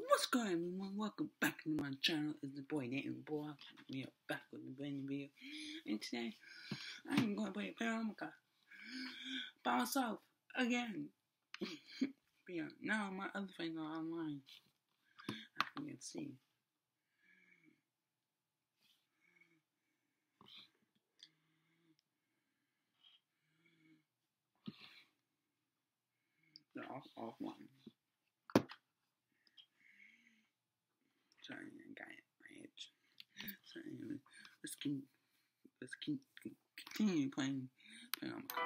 What's going on, everyone? Welcome back to my channel. It's the boy Nathan Boy. We are back with a brand new video. And today, I am going to play Paramoka by myself again. But yeah, now my other friends are online. I can see. They're offline. Sorry, I got it. My itch. So anyway, let's continue playing Paramoka.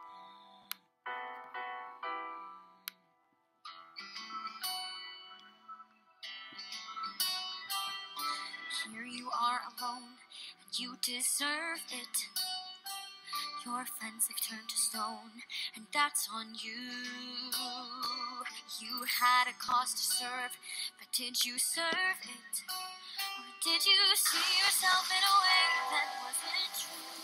Here you are alone, and you deserve it. Your friends have turned to stone, and that's on you. You had a cause to serve, but did you serve it? Or did you see yourself in a way that wasn't true?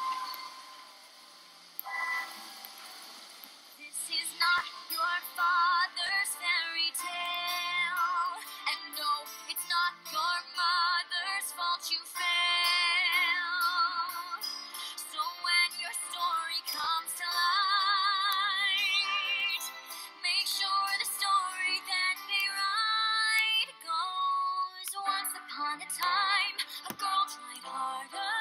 This is not your father's fairy tale, and no, it's not your mother's fault you failed. So when your story comes to light, make sure the story that they write goes: once upon a time, a girl tried harder.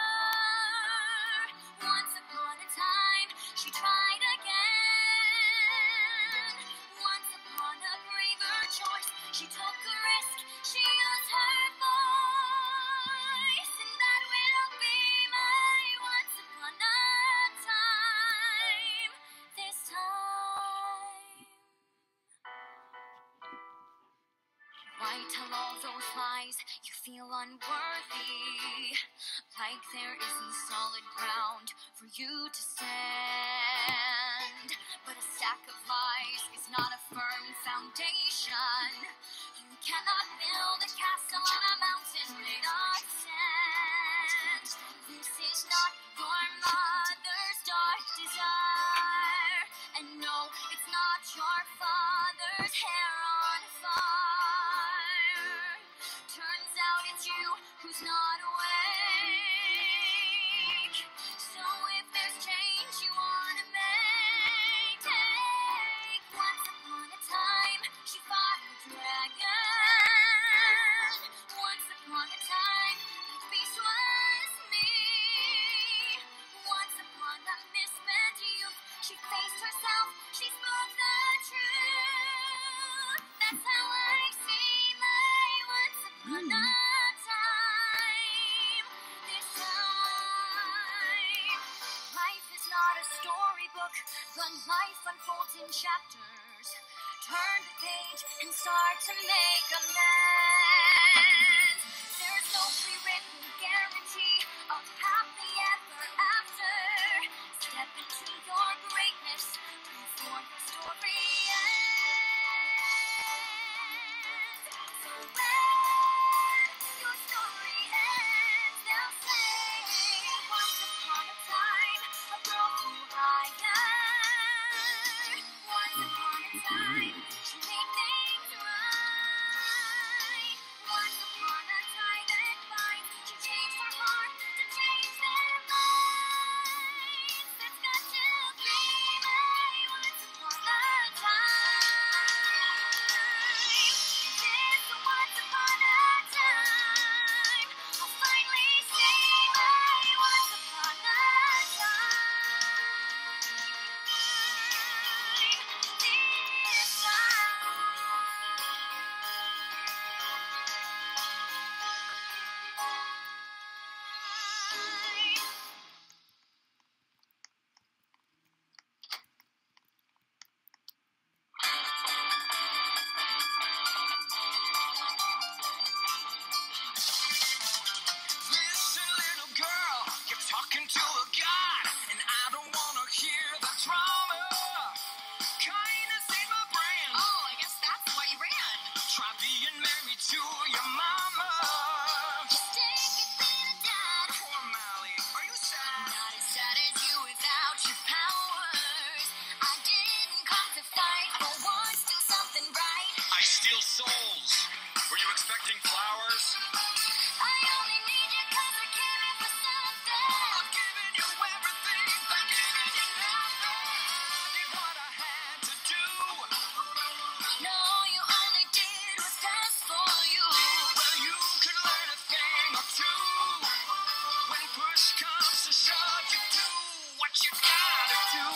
Once upon a time, she tried again. Once upon a braver choice, she took a risk, she used her voice, and that will be my once upon a time, this time. Why tell all those lies? You feel unworthy, like there isn't solid ground for you to stand. But a stack of lies is not a firm foundation. You cannot build a castle on a mountain made of sand. This is not your mother's dark desire, and no, it's not your father's hair on fire. Turns out it's you who's not awake. So if there's change you wanna make, take. Once upon a time, she fought the dragon. Once upon a time, that beast was me. Once upon a misspent youth, she faced herself, she spoke the truth. That's how I see my once upon a time, this time. Life is not a storybook, but life unfolds in chapters. Turn the page and start to make amends. There's no pre-written guarantee of happy ever after. Step into your greatness before the story ends. So when your story ends, they'll say, once upon a time, a girl flew higher. Once upon a time, she made things right. Once upon a time and fine, she changed her heart to change their minds. That's got to be my once upon a time. This once upon a time, I'll finally see my once upon a time, this time. Listen, little girl, you're talking to a god, and I don't wanna hear the drama. Kinda saved my brand. Oh, I guess that's why you ran. Try being married to your mama. Take it, being a dad. Poor Mally, are you sad? Not as sad as you without your powers. I didn't come to fight, but once do something right. I steal souls goals. Were you expecting flowers? I only need you 'cause I came here for something. I've given you everything, but giving you nothing. I did what I had to do. No, you only did what's best for you. Well, you can learn a thing or two. When push comes to shove, you do what you gotta do.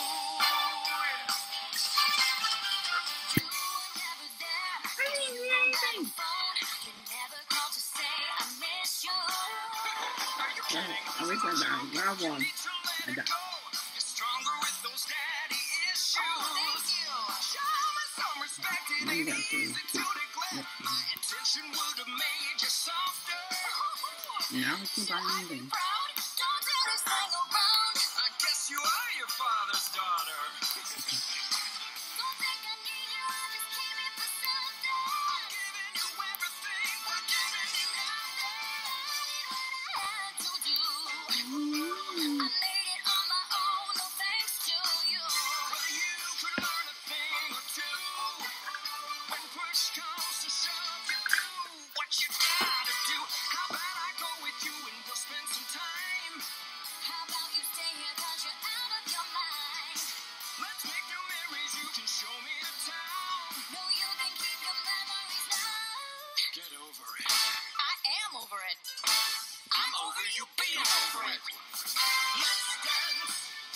You were never there. You were never phone. You never called to say I miss you. Are you kidding? I wish I died. Round one. Need to let I it died. go. You're stronger with those daddy issues. Thank you. Show me some respect. It You ain't got to. easy to neglect. My intention would have made you softer. Now I keep on moving. Proud. Don't do this thing around. I guess you are your father's daughter. Don't think I need you. I just came here for something. Giving you everything, but giving you nothing. I had to do. I made it on my own. No thanks to you. Well, you could learn a thing or two. When push comes to shove, you do what you gotta do. How about I go with you and we'll spend some time? How about you stay here 'cause you're out of your mind? Let's make new memories. You can show me the town. No, you can keep your memories now. Get over it. I am over it. I'm over you being over it. Let's dance.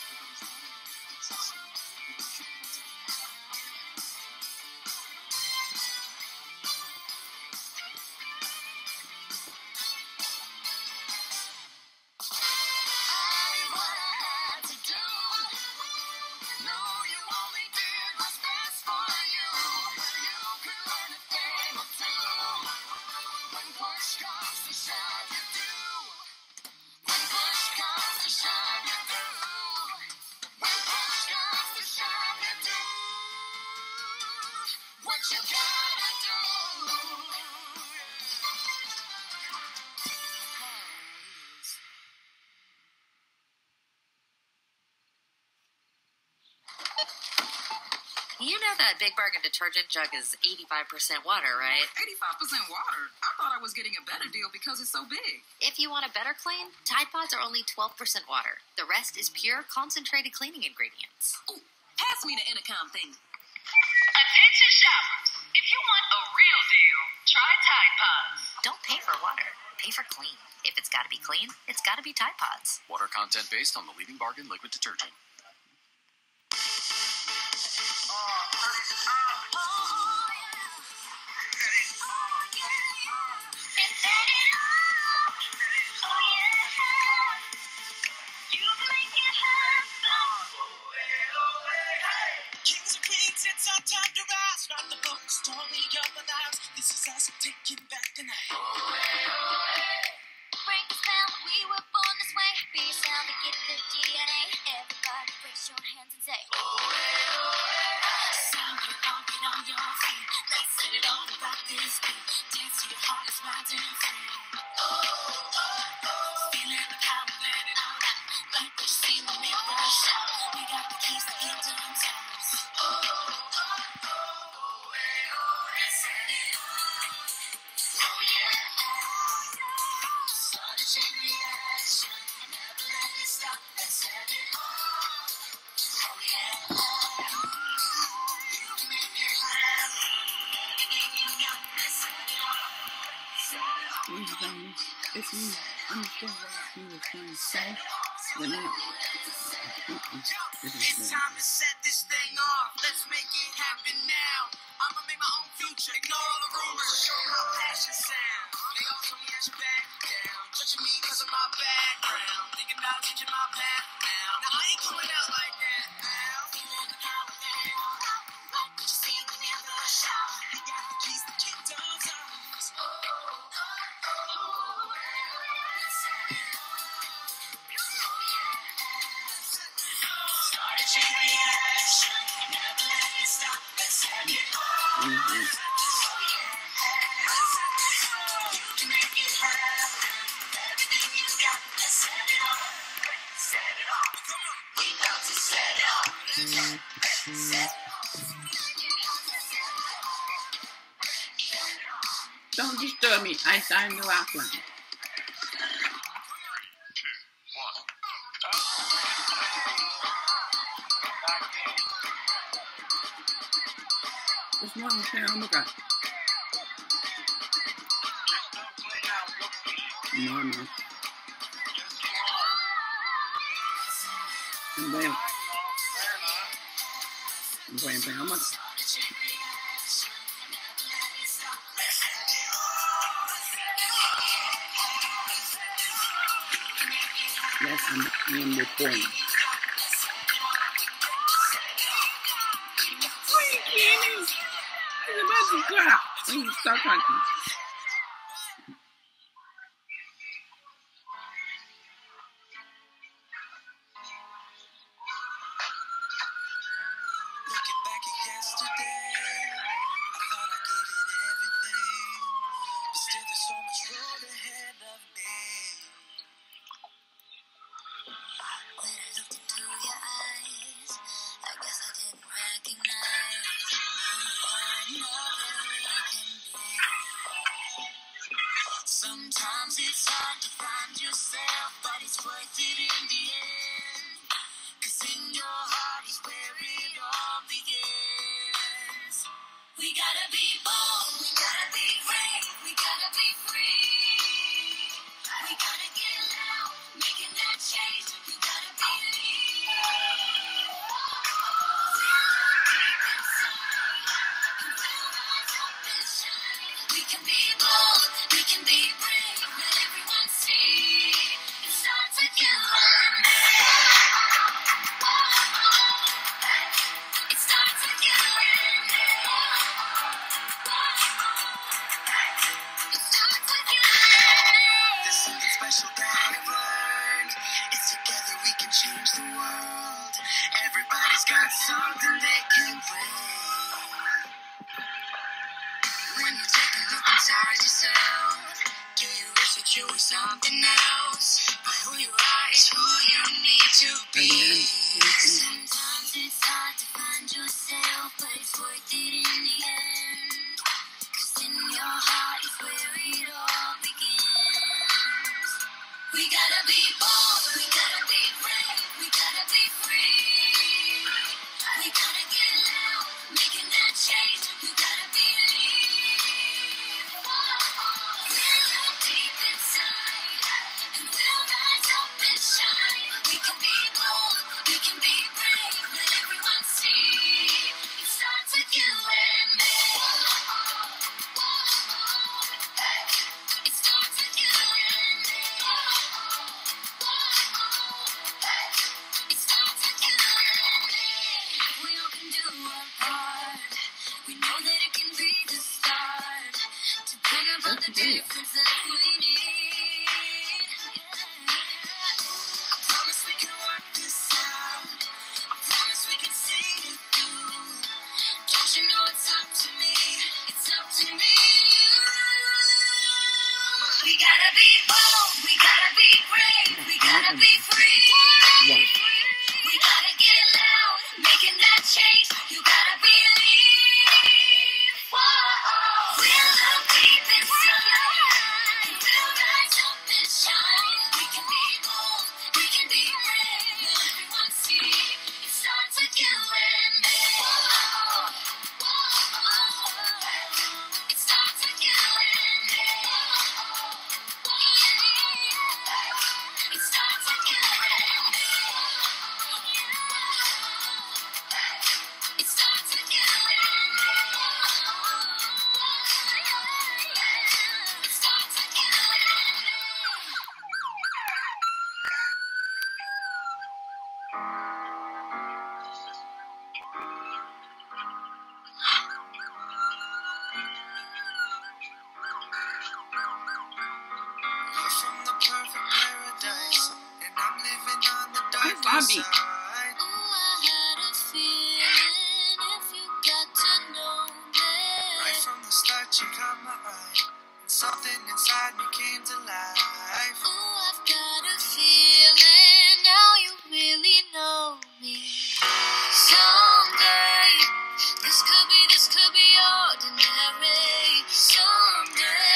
I did what I had to do. No, you only did what's best for you. You can learn a thing or two. When push comes to shove, you do. When push comes to shove, you do. When push comes to shove, you do. What you gotta do. You know that Big Bargain detergent jug is 85% water, right? 85% water. I thought I was getting a better deal because it's so big. If you want a better clean, Tide Pods are only 12% water. The rest is pure, concentrated cleaning ingredients. Ooh, pass me the intercom thing. Attention shoppers. If you want a real deal, try Tide Pods. Don't pay for water, pay for clean. If it's gotta be clean, it's gotta be Tide Pods. Water content based on the leading bargain liquid detergent. Kings and queens, it's our time to rise. Write the book, story of our lives. This is us taking back the night. Break the spell. We were born this way. Be yourself and get the DNA. Everybody raise your hands and say, sound it on, get on your feet. Let's set it on and rock this beat. Dance to your heart is wild and free. Feeling the power, let it out. Like what you see in the mirror, shout. We got the keys to kingdom's house. Let's set it on. Oh yeah. Start a chain reaction. Never let it stop. Let's set it on. Oh yeah. You can make it happen. Anything you got. Let's set it on. Ladies and gentlemen, it's me. I'm still right here with Johnny South. The man. It's time to set this thing off. Let's make it happen now. I'ma make my own future. Ignore all the rumors. Show how passion sound. They all told me I should back down. Judging me because of my background. Thinking about changing my path now. Now I ain't coming out like that now. Feeling the power there. Like what you see in the never shout. We got the keys to kingdom's house. Start a chain reaction. Never let it stop. Let's set it on. Don't disturb me. I'm the last one. What's wrong with that? Oh my god. No. And then I'm playing how much? Yes, I'm recording. It's about to drop. When you start talking. Looking back at yesterday, I thought I gave it everything, but still there's so much road ahead of me. When I looked into your eyes, I guess I didn't recognize who you are, sometimes it's hard to find yourself, but it's worth it in the end. 'Cause in your heart is where it all begins. We gotta be bold, we gotta be brave, we gotta be free. We gotta get loud, making that change. You gotta believe. We'll look deep inside, and we'll rise up and shine. We can be bold, we can be brave, let everyone see. It starts with you and me. It starts with you and me. It starts with you and me. There's something special that I've learned. It's together we can change the world. Everybody's got something they can bring. When you take a look inside yourself, do you wish that you were something else? But who you are is who you need to be. Sometimes it's hard to find yourself, but it's worth it in the end. 'Cause in your heart is where it all begins. We gotta be bold, we gotta be brave, we gotta be free. We gotta get loud, making that change. You gotta believe. We'll look deep inside, and we'll rise up and shine. We can be bold, we can be brave, let everyone see. It starts with you and me. It starts with you and me. It starts with you and me. We all can do our part. We know that it can be the start to bring about the difference that we need. I promise we can work this out. I promise we can see it through. Don't you know it's up to me? It's up to me. We gotta be bold, we gotta be brave, we gotta be free. We gotta get loud, making that change. You gotta believe. We'll look deep inside, and we'll rise up and shine. We can be bold, we can be brave, let everyone see. It starts with you and me. It starts with you and me. It starts with you and me. It starts with you and me. It starts with you and me. You're from the perfect paradise, and I'm living on the dark Bobby. side. Ooh, I had a feeling if you got to know me. Right from the start, you caught my eye, and something inside me came to life. Ooh, I've got a feeling now you really know me. Someday, this could be ordinary. Someday,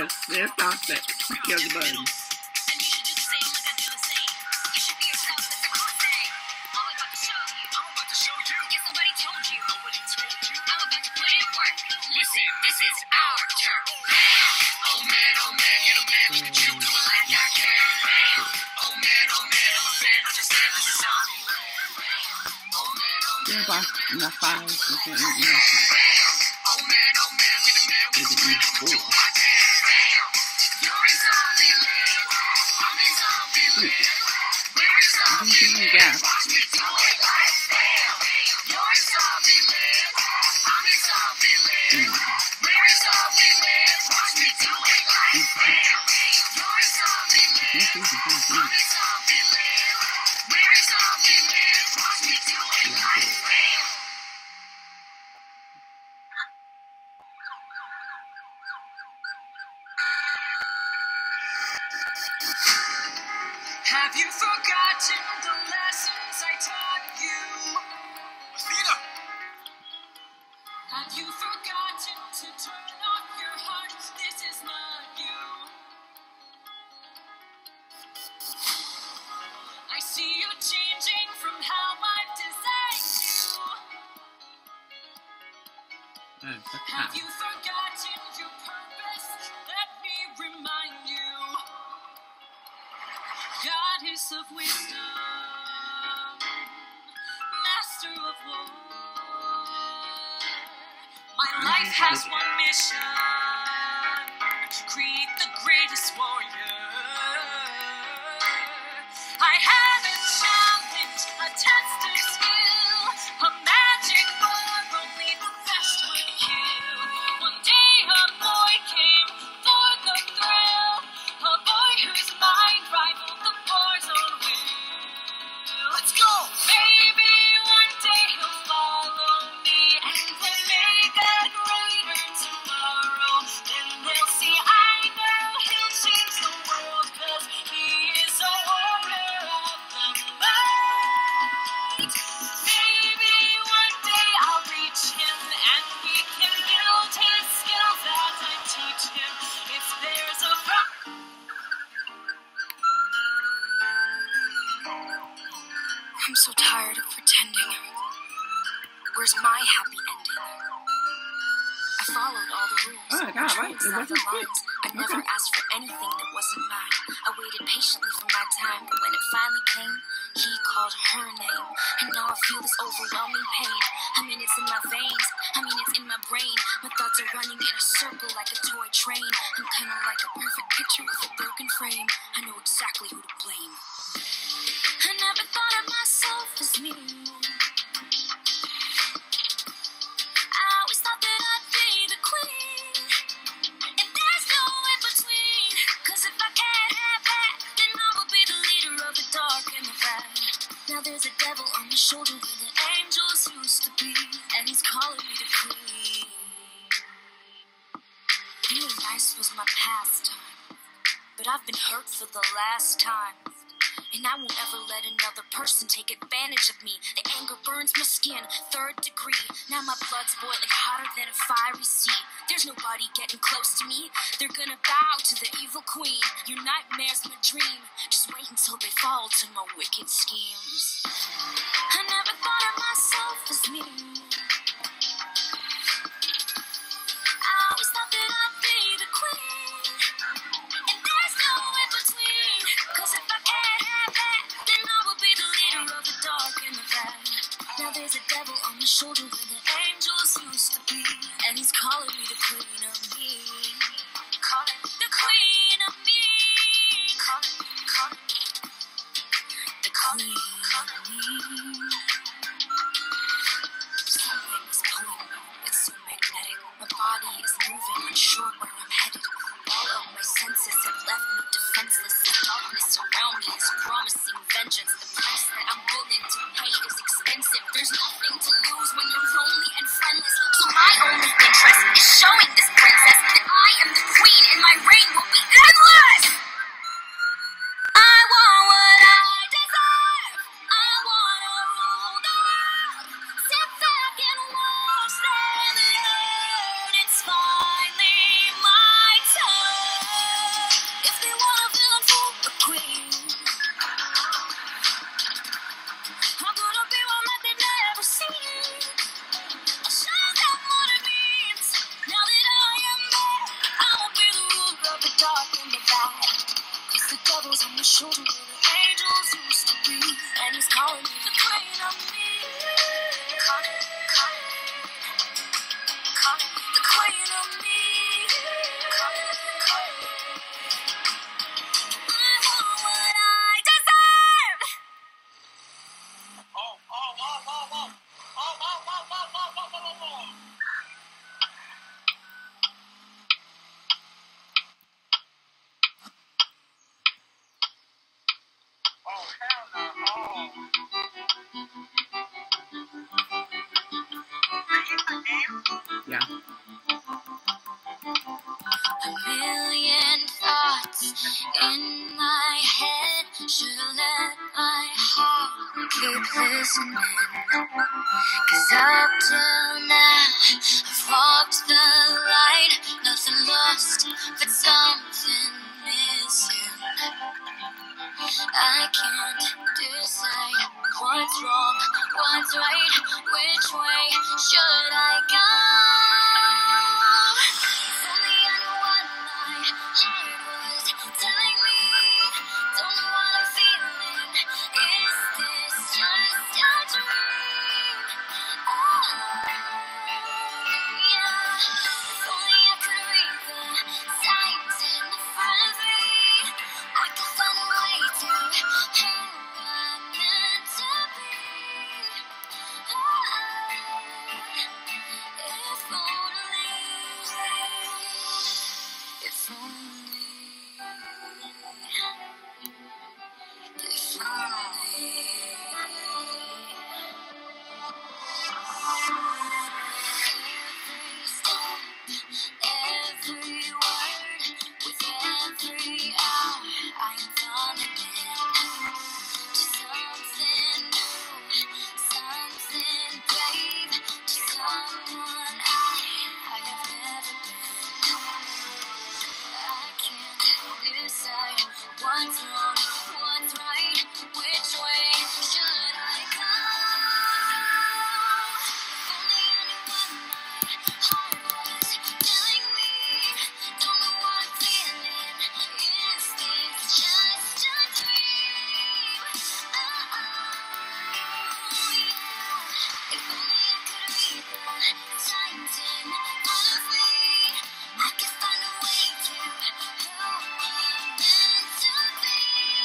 Yes, there's Prospect. Kill the button. And you should do the same like I do the same. You should be yourself, that's a cool thing. I'm about to show you. I'm about to show you. Guess nobody told you. Nobody told you. I'm about to put in work. Listen, this is our turn. Oh man, you the man. Look at you do it like I can. Oh man, I'm a fan. Understand this is zombie land. Oh man, Yeah, but not five. You can't eat nothing. oh man, we the man. We They the can man. eat I'ma do four. my damn. You're in zombie land. I'm in zombie land. We're in zombie Everything you land. got. Watch me do it like bam. You're in zombie land. I'm in zombie land. We're in zombie land. Watch me do it like bam. You're in zombie land. I'm in zombie land. We're in zombie land. Watch me do it like bam. Have you forgotten the lessons I taught you? Athena! Have you forgotten to turn off your heart? This is not you. I see you changing from how I've designed you. That's the Have cat. you forgotten your purpose? Let me remind you. Goddess of wisdom, master of war. My life has one mission: create the greatest warrior. I have a challenge, a test of skill, a magic bar only the best would kill. One day a boy came for the thrill, a boy whose mind rivaled the war's own will. Let's go! Maybe one day he'll follow me and we'll make a greater tomorrow. Then they'll see I know he'll change the world, 'cause he is a warrior of the night. Maybe one day I'll reach him and we can build his skills as I teach him. If there's a I'm so tired of pretending. Where's my happy ending? I followed all the rules. Oh, I got it right. It Inside the wasn't quick. lines. I never asked for anything that wasn't mine. I waited patiently for my time, but when it finally came, he called her name. And now I feel this overwhelming pain. I mean, it's in my veins. I mean, it's in my brain. My thoughts are running in a circle like a toy train. I'm kind of like a perfect picture with a broken frame. I know exactly who to blame. I never thought of myself as me. I always thought that I'd be the queen, and there's no in between. 'Cause if I can't have that, then I will be the leader of the dark and the bad. Now there's a devil on my shoulder where the angels used to be, and he's calling me the queen. Being nice was my pastime, but I've been hurt for the last time. And I won't ever let another person take advantage of me. The anger burns my skin, 3rd degree. Now my blood's boiling hotter than a fiery sea. There's nobody getting close to me. They're gonna bow to the evil queen. Your nightmare's my dream. Just wait until they fall to my wicked schemes. I never thought of myself as me. I always thought that I'd be the queen, and there's no in between. 'Cause if I can't have that, then I will be the leader of the dark and the bad. Now there's a devil on my shoulder where the angels used to be, and he's calling me the queen of me. Calling me the queen of me. Calling me the queen of me. Something is pulling me. It's so magnetic. My body is moving, unsure where I'm headed. All of my senses have left me defenseless. The darkness around me is promising vengeance. The price that I'm willing to pay is expensive. There's nothing to lose when you're lonely and friendless. So my only interest is showing this princess that I am the queen and my reign will be endless. in my head. Should've let my heart keep listening. 'Cause up till now, I've walked the line. Nothing lost, but something missing. I can't decide what's wrong, what's right. Which way should I go? If only I knew what my heart was telling me. Don't know what I'm feeling. Is this just a dream? Oh, yeah. If only I could read the signs in front of me. I could find a way to who I'm meant to be. If only, if only, if only. Every step, every word, with every hour, I'm falling in to something new, something brave, to someone I have never been. I can't decide what's wrong, what's right, which way should I go? If only I knew what my heart was telling me. Don't know what I'm feeling. Is this just a dream? Oh, yeah. If only I could read the signs in front of me. I could find a way to who I'm meant to be.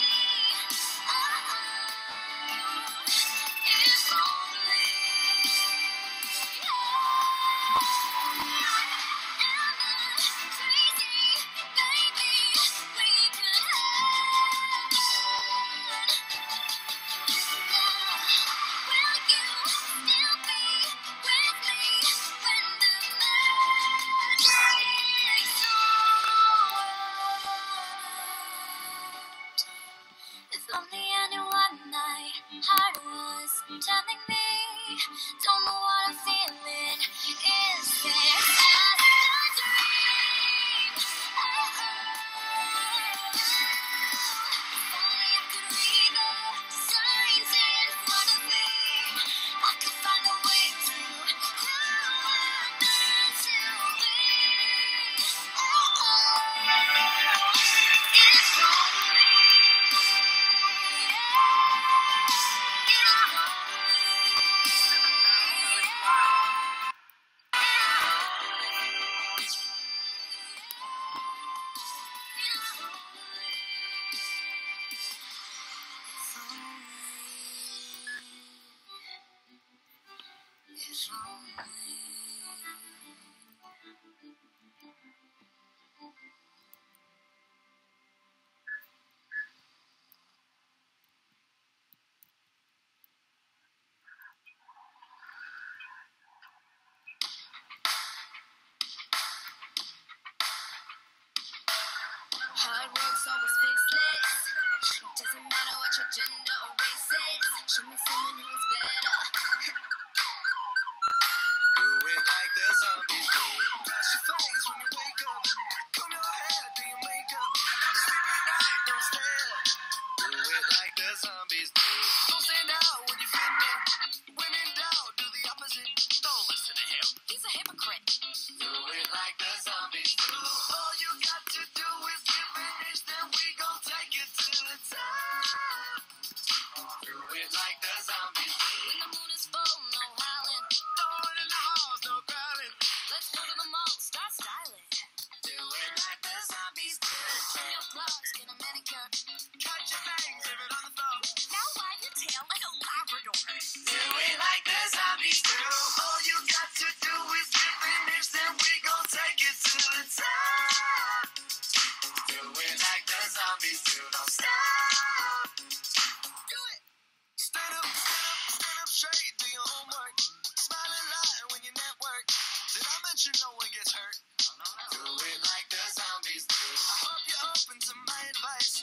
If only. If only I knew what my heart was telling me. Don't know what I'm feeling. Is this just a dream? If only I could read the signs in front of me. I could find a way to who I'm meant to be. If only. Hard work's always faceless. Doesn't matter what your gender or race is. Show me someone who's better. Do it like the zombies do. Brush your face when you wake up. Comb your hair, do your makeup. Sleep at night, don't stare. Do it like the zombies do. Don't stand out when you fit in. When in doubt, do the opposite. Don't listen to him. He's a hypocrite. Do it like the zombies do. All you got to do is give an inch, then we gon' take it to the top. Do it like the zombies do. When the moon is full, no howling. Throw it in the house, no growling. Let's go to the mall, start styling. Do it like the zombies do. Trim your gloves, get a manicure. Cut your bangs, leave it on the floor. Now wag your tail like a Labrador. Do it like the zombies do. All you got to do is give an inch, then we gon' take it to the top. Do it like the zombies do. Don't stop. Do it. Stand up, stand up straight. Do your homework. Smile and lie when you network. Did I mention no one gets hurt? Do it like the zombies do. I hope you're open to my advice.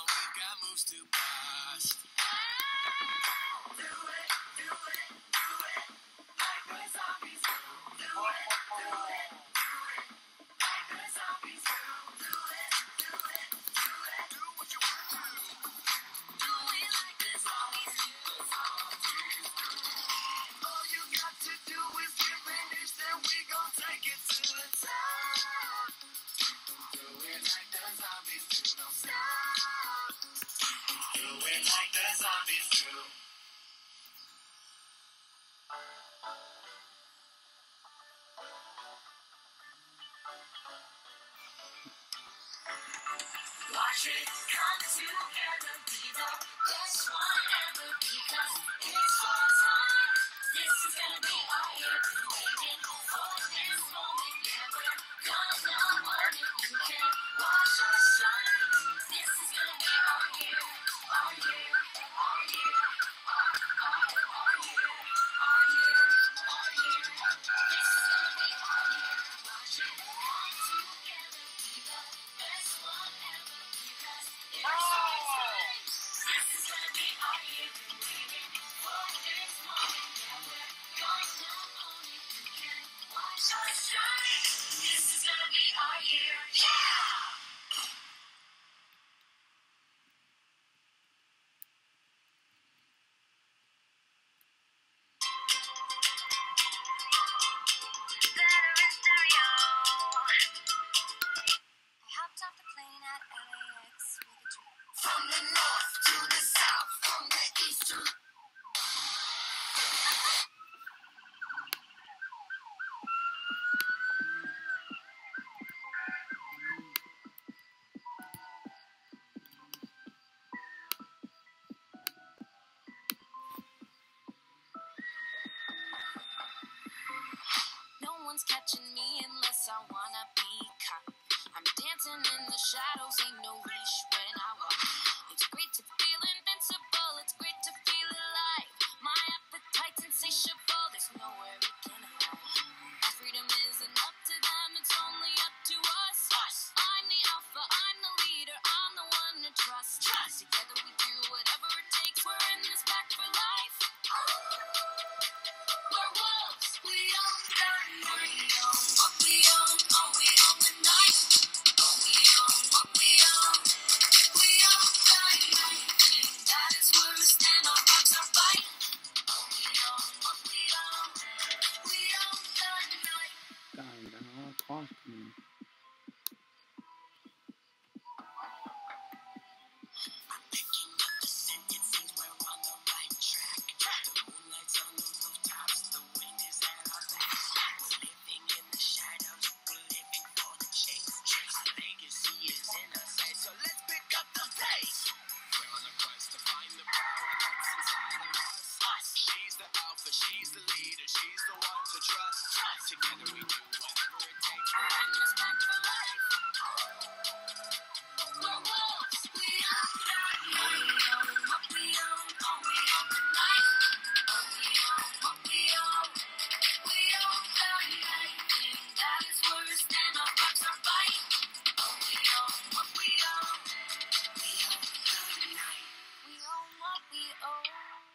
we've got moves to bust. Do it, do it, do it. Like the zombies do. Do it, do it, do it. Like the zombies do. Do it, do it, do it. Do what you want to. Do it like the zombies do. All you got to do is give an inch, then we gon' take it to the top. Do it like the zombies do. Don't stop. Do it like the zombies do. Watch it come together, be the best one ever, because it's our time. This is gonna be our year. Been waiting for this moment, yeah, we're gonna own it. You can watch us shine. This is gonna be our year, our year, our year, our year, our year, our year. This is gonna be our year. Watch it come together, be the best one ever, because it's our time. This is gonna be our year. Been waiting for this moment, yeah, we're gonna own it. You can watch us shine. This is gonna be our year. Yeah! I hopped off the plane at LAX with a dream. From the north to the south, from the east to No one's catching me unless I wanna be caught. I'm dancing in the shadows, ain't no leash when I walk. It's great to feel invincible, it's great to feel alive. My appetite's insatiable, there's nowhere we can hide. Our freedom isn't up to them, it's only up to us. I'm the alpha, I'm the leader, I'm the one to trust. Together we do whatever it takes, we're in this pack for life. we're wolves. We own the night. We own what we own. Oh, we own the night. Oh, we own what we own. We own the night. Thing that is worse than our rocks are fight. Oh, we own what we own. We own the night. Guys, that all cost me. Picking up the scent, it seems we're on the right track. The moonlight's on the rooftops, the wind is at our back. We're living in the shadows, we're living for the chase. Our legacy is in our sight, so let's pick up the pace. We're on a quest to find the power that's inside of us. She's the alpha, she's the leader, she's the one to trust. Together we do whatever it takes, we're in this pack for life. We're wolves, we own the night. We own what we own, oh, we own the night. Oh, we own what we own. We own the night. Thing that is worse than our rocks are fight. Oh, we own what we own. We own the night. We own what we own.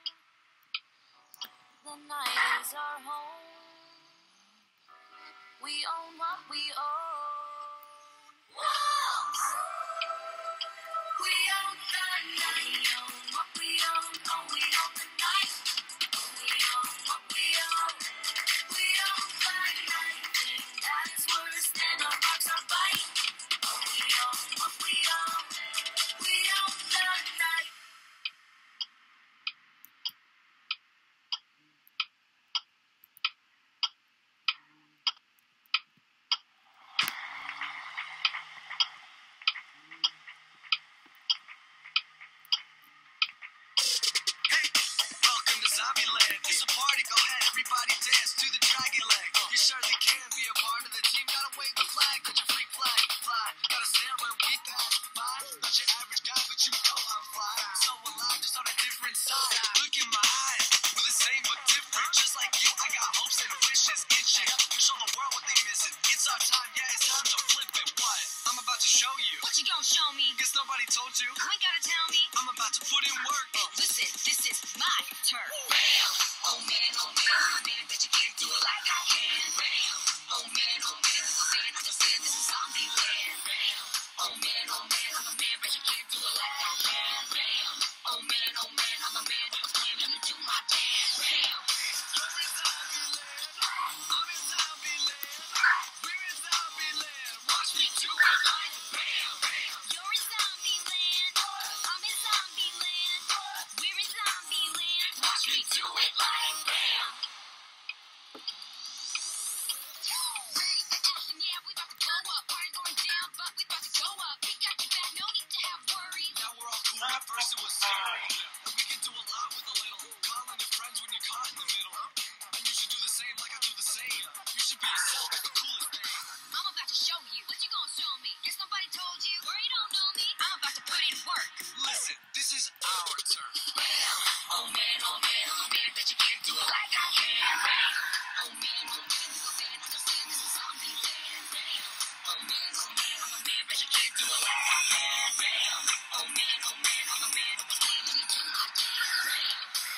The night is our home. We own what we own. Wolves! We own the night. We own what we own, oh, we own the night. Oh, we own what we own. We own the night. Thing that is worse than our rocks are fight. Oh, we own what we own. We own the night. Hey, welcome to Zombieland. It's a party, go ahead, everybody dance to the dragon leg. You surely can be a part of the team. Gotta wave the flag, let your freak flag fly. Gotta stand when we pass by. Not your average guy, but you know I'm fly. So alive, just on a different side. Look in my eyes, we're the same but different. Just like you, I got hopes and wishes. Itching to show the world what they missing. It's our time, yeah, it's time to flip it. What? I'm about to show you. What you gonna show me? Guess nobody told you. You ain't gotta about to put in work. Listen, this is my turn. Bam! Oh man, bet you can't do it like I can. Bam! Oh man, who's a fan? Understand this is zombie land. Bam! Oh man, I'm a man, bet you can't do it like I can. Bam! Oh man, I'm a man, with a plan, let me do my dance. Bam! You're in zombie land. I'm in zombie land. We're in zombie land. Watch me do it like bam, bam. You're in zombie land. I'm in zombie land. We're in zombie land. Watch me do it like bam. Ready for action, yeah, we about to blow up. Party going down, but we about to go up. We got your back, no need to have worries. Now we're all cool. At first it was scary. And we can do a lot with a little. Calling your friends when you're caught in the middle. And you should do the same like I do the same. You should be yourself, it's the coolest thing. I'm about to show you. What you gonna show me? Guess nobody told you. Or you don't know me. I'm about to put in work. Listen, this is our turn. Bam! Oh man, bet you can't do it like I can. Bam! Oh man, who's a fan? Understand this is zombie land. Bam! Oh man, I'm a man, bet you can't do it like I can. Bam! Oh man, I'm a man, with a plan, let me do my dance. Bam!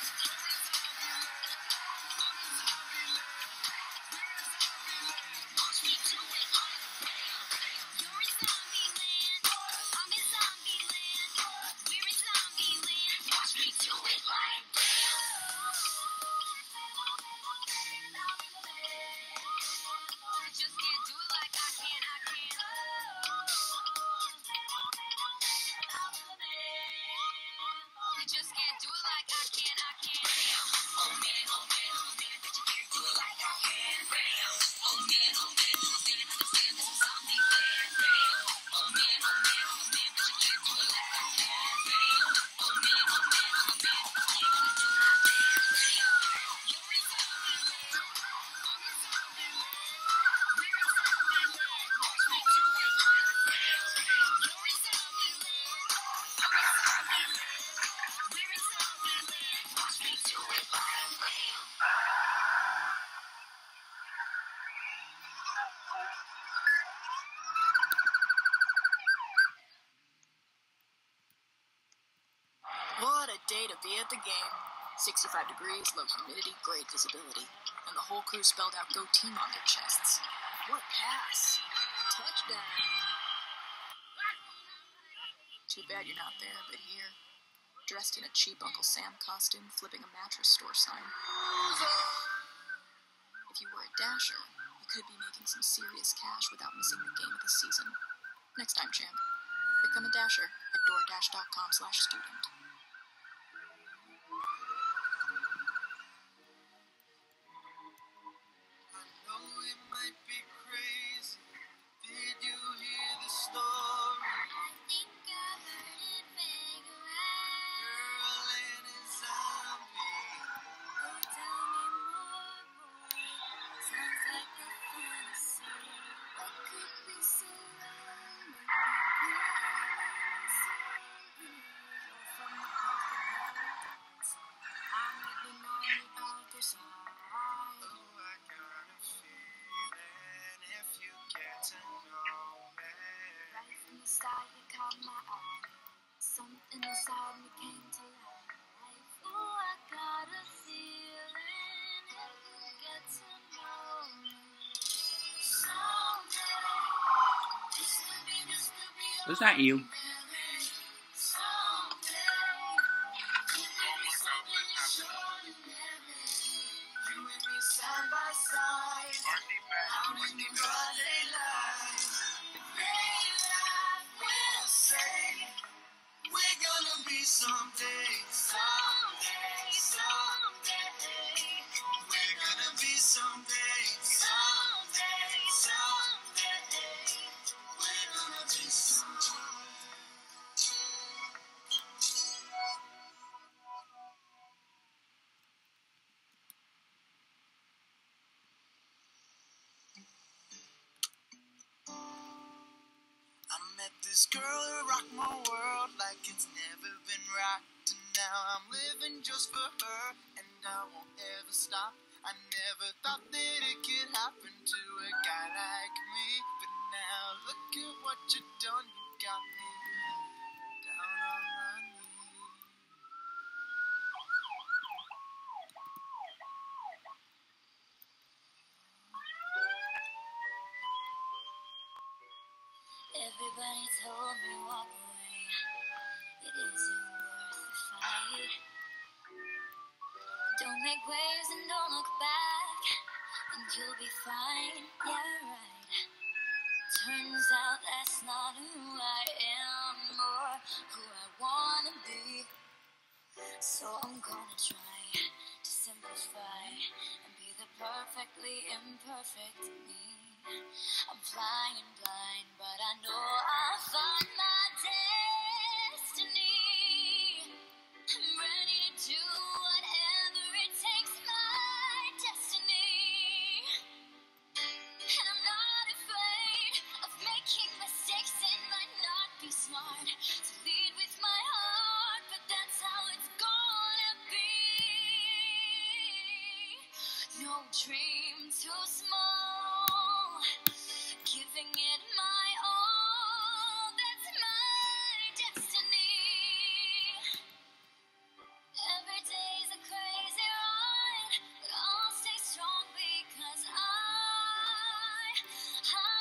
Watch me do it like bam, bam. You're in zombie land. I'm in zombie land. We're in zombie land. Watch me do it like bam. I just can't do it like I can. I just can't do it like I can. Oh man, I'm a man, bet you can't do it like I can. Bam! Oh man, who's a fan? Understand this is zombie land. Bam! Oh man, I'm a man, bet you can't do it like I can. Bam! Oh man, I'm a man, with a plan, let me do my dance. Bam! You're in zombie land. I'm in zombie land. We're in zombie land. Watch me do it like bam, bam. You're in zombie land. I'm in zombie land. We're in zombie land. Watch me do it like bam. What a day to be at the game. 65 degrees, low humidity, great visibility. And the whole crew spelled out "Go Team" on their chests. What a pass. Touchdown. Too bad you're not there, but here, dressed in a cheap Uncle Sam costume, flipping a mattress store sign. If you were a dasher, you could be making some serious cash without missing the game of the season. Next time, champ. Become a dasher at doordash.com/student. I know it might be crazy. Did you hear the story? I think I heard it bang around. Girl and a zombie. Oh, tell me more, boy. Sounds like a fantasy. What could be so wrong? From the paradise, I'm living on the other side. Oh, I got a feeling if you get to know me. Right from the start, you caught my eye. Something inside me came to life. Oh, I got a feeling if you get to know me. Someday, this could be Was that you? someday. You could be something extraordinary. You and me side by side. Out in the broad daylight. Daylight will say, We're gonna be someday. someday, someday. We're gonna be someday. Someday, someday. We're gonna be someday. I met this girl who rocked my world like it's never been rocked. And now I'm living just for her, and I won't ever stop. I never thought that it could happen to a guy like me. But now look at what you done, you got me down on my knees. told me walk away. It isn't worth the fight. Don't make waves and don't look back, and you'll be fine. Yeah, right. Turns out that's not who I am or who I wanna be. So I'm gonna try to simplify and be the perfectly imperfect me. I'm flying blind, but I know I'll find my destiny. I'm ready to do whatever it takes, my destiny. And I'm not afraid of making mistakes. It might not be smart to lead with my heart, but that's how it's gonna be. No dream too small, giving it my all. That's my destiny. Every day's a crazy ride, but I'll stay strong because I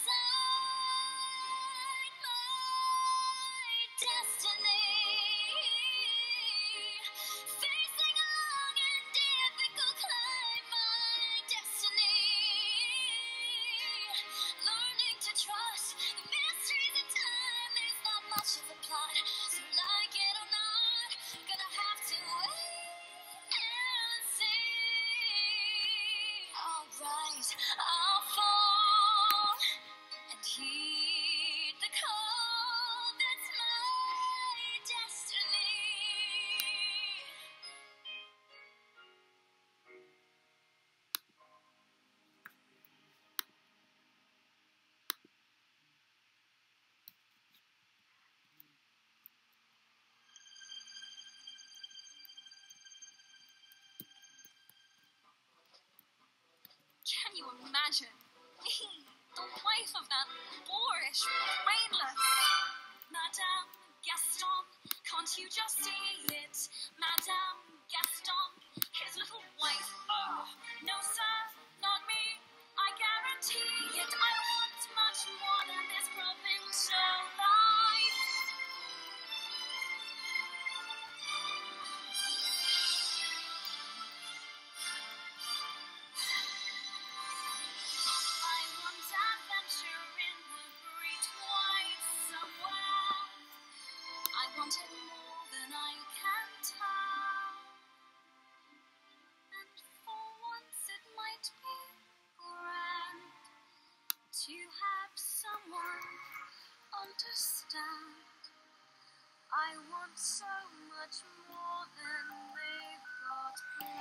decide my destiny. Facing a long and difficult climb, my destiny. Learning to trust the mysteries of time. There's not much of a plot, so like it or not, gonna have to wait and see. I'll rise, I'll fall, and heed the call. That's my destiny. Can you imagine me, the wife of that boorish, brainless Madame Gaston? Can't you just see it? Madame Gaston, his little wife. Oh, no sir, not me. I guarantee it. I want much more than this provincial life. I want adventure in every twice somewhere. I want it more than I can tell. And for once it might be grand to have someone understand. I want so much more than they've got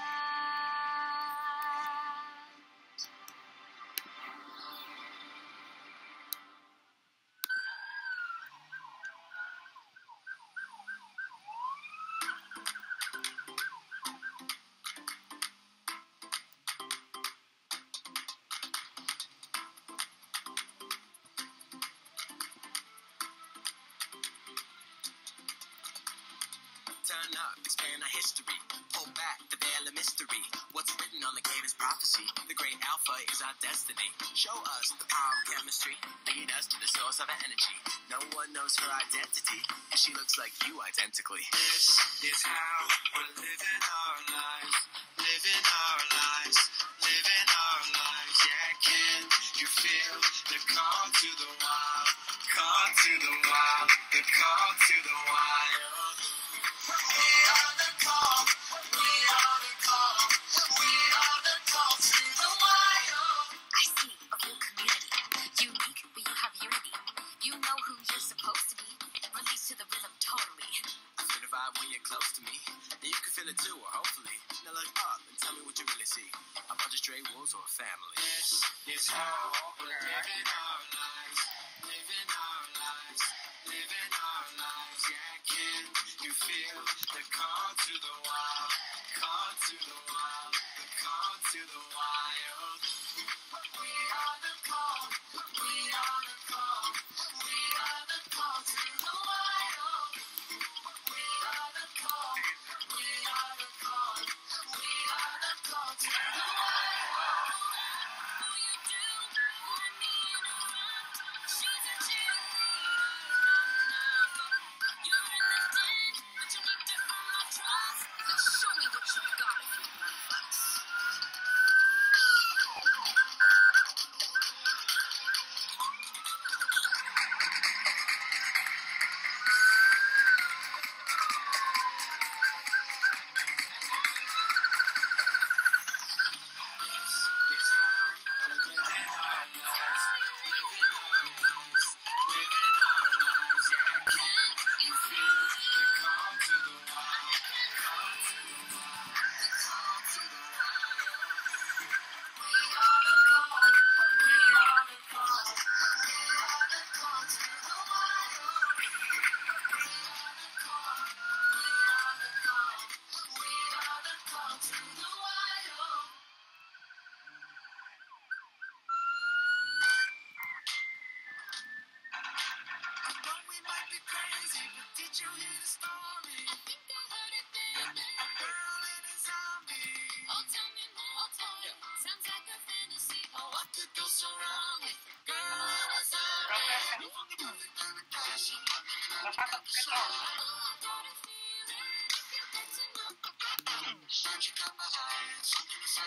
planned. Turn up, expand our history. Pull back the veil of mystery. What's written on the cave is prophecy. The great alpha is our destiny. Show us the power of chemistry. Lead us to the source of our energy. No one knows her identity, and she looks like you identically. This is how we're living our lives. Living our lives. Living our lives. Yeah, can you feel the call to the wild? Call to the wild. The call to the wild. We are the call. We are the call. We are the call to the wild. I see a real community, unique, but you have unity. You know who you're supposed to be. Release to the rhythm totally. I feel the vibe when you're close to me. And you can feel it too, or hopefully. Now look up and tell me what you really see. A bunch of stray wolves or a family. This is how we're living our lives. Living our lives. Living our lives. Yeah, can you feel the call to the wild? Call to the wild. The call to the wild. We are the call. We are the call. We are the call to the wild. We are the call. We are the call. We are the call to the wild. Will you do? Let me interrupt. Choose a cheerleader.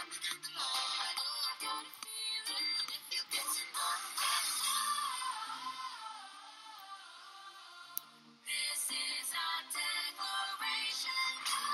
This is our declaration.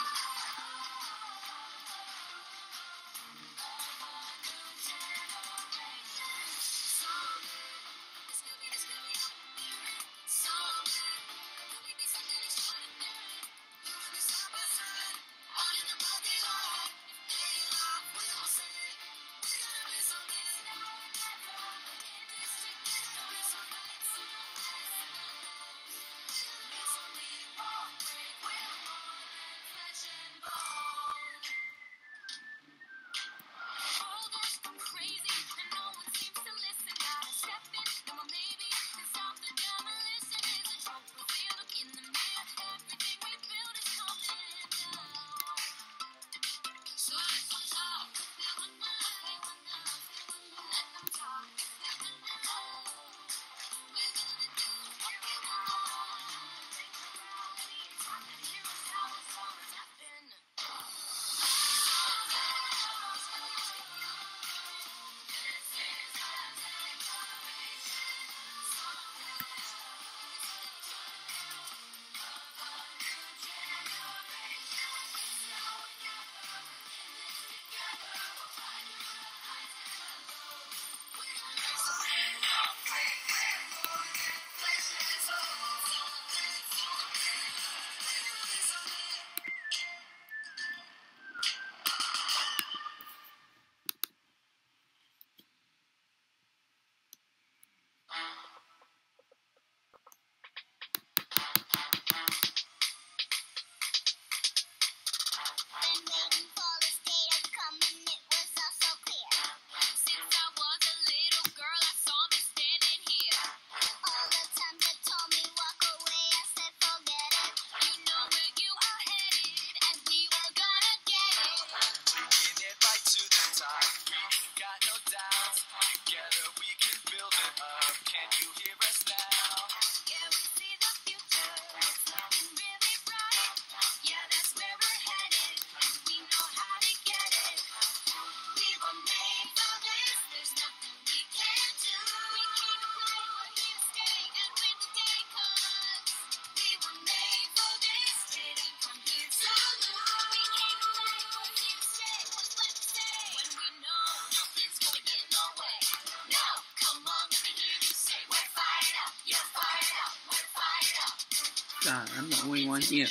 God, I'm the only one here.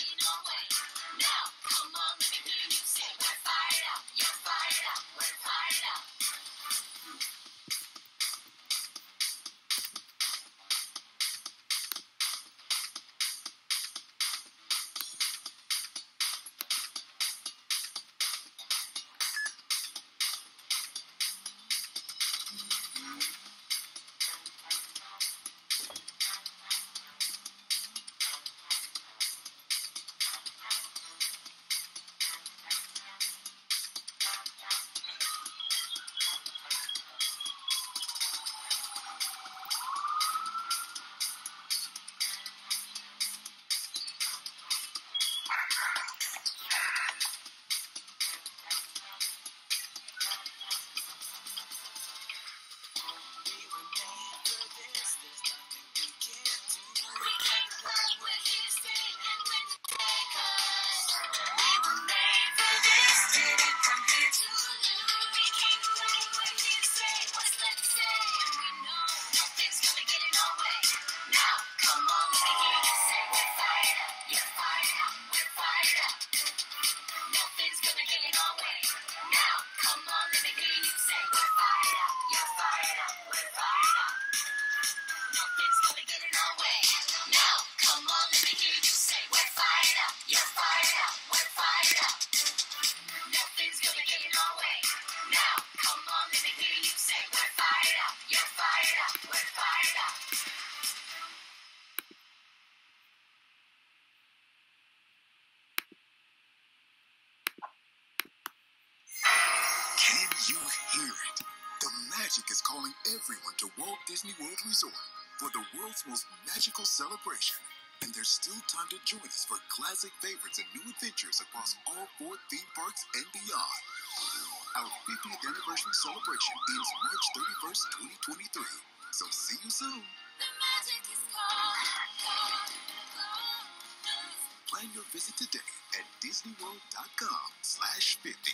Can you hear it? The magic is calling everyone to Walt Disney World Resort for the world's most magical celebration. And there's still time to join us for classic favorites and new adventures across all 4 theme parks and beyond. Our 50th anniversary celebration ends March 31st, 2023. So see you soon. The magic is gone. Plan your visit today at disneyworld.com/50.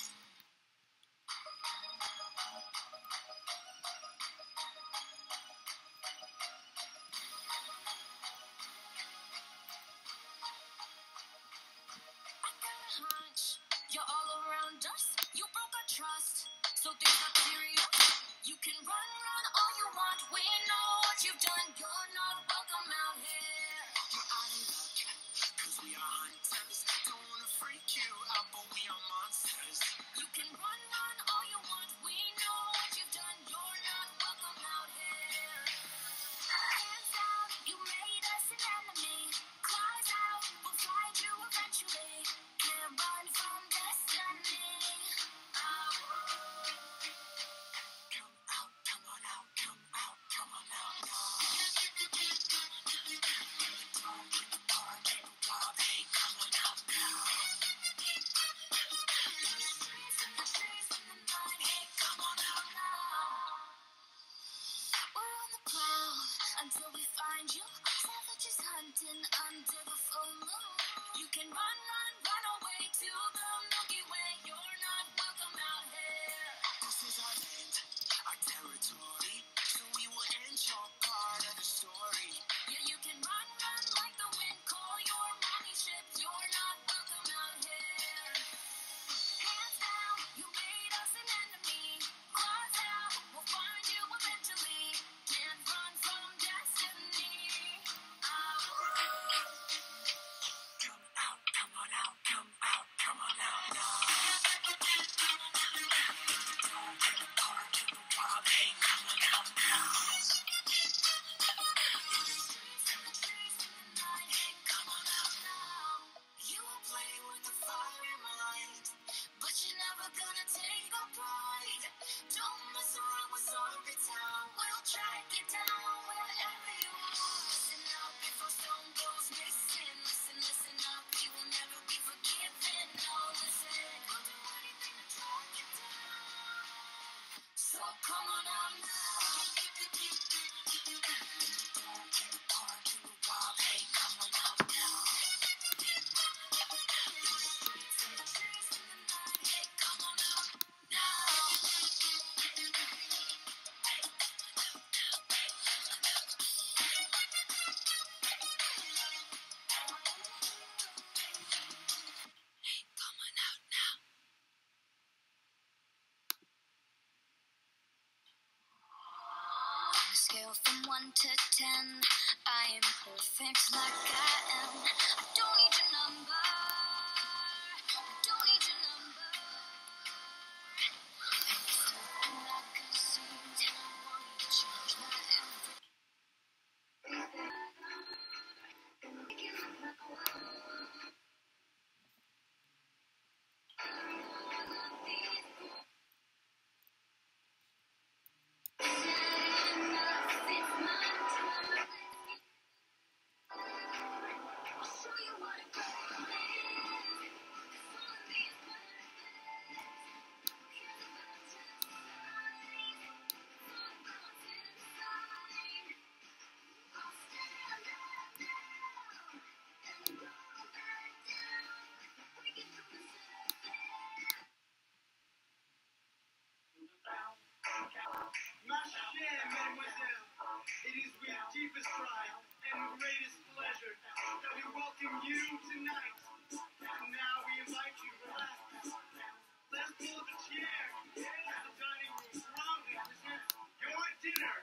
Hunch, you're all around us. You broke our trust, so things are serious. You can run all you want. We know what you've done. You're not welcome out here. You're out of luck, cause we are hunters. Don't wanna freak you out, but we are monsters. You can run all you want. We know what you've done. You're not welcome out here. Hands down, you made us an enemy. Claws out, we'll find you eventually. Can't run from destiny. Come out, come on out, come out, come on out now. We're on the prowl until we find you. Savages hunting under the full moon. You can run away to the Milky Way. You're not welcome out here. This is our land, our territory, so we will end your part of the story. Yeah, you can run like the wind. Call your mommy ship. You're not welcome out here. Hands down, you made us an enemy. Claws out, we'll find you eventually. Can't run from destiny. Come out, come on out, come out, come on out now. You will play with the fire in mind, but you're never gonna take a pride. Don't mess around with Sorry Town. We'll track it down wherever you are. Listen up before stone goes missing. Listen up, you will never be forgiven. No, listen, we'll do anything to track you down. So come on out now. On a scale from 1 to 10, I am perfect like I am. I don't need your number. I don't need your number. I'm like a saint. Want me to change my everything. Ma chère mademoiselle, it is with deepest pride and greatest pleasure that we welcome you tonight. And now we invite you to relax. Let's pull up a chair at the dining room. Proudly present your dinner.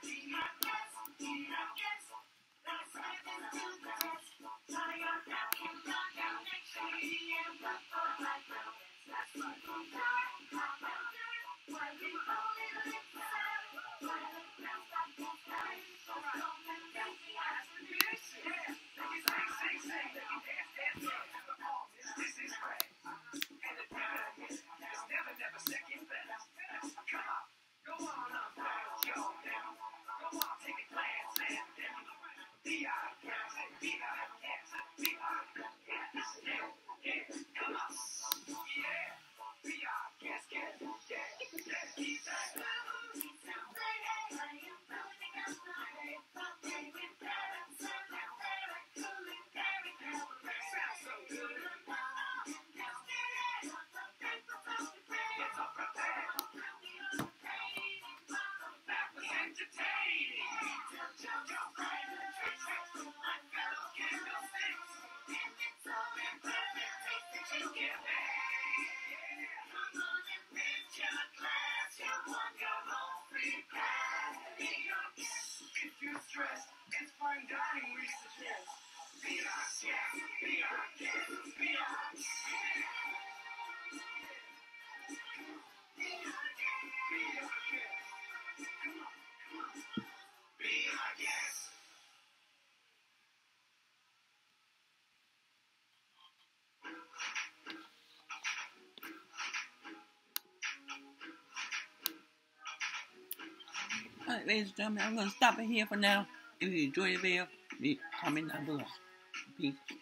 If you're stressed, it's fine dining we suggest. Be our guest, be our guest, be our guest. Be our guest. Come on, come on. Be our guest. Alright, ladies and gentlemen, I'm going to stop it here for now. If you enjoyed the video, comment down below. Peace.